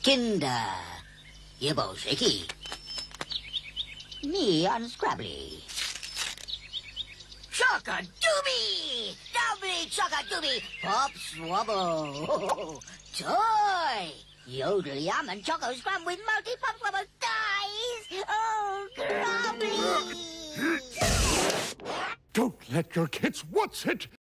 Kinder. Yibble Shaky. Me unscrabbly. Chock-a-doobie! Doubly chock-a-doobie! Pop swabble! Toy! Yodel yum and choco scrum with multi-pop swabble dies! Oh, grubbly! Don't let your kids what's it?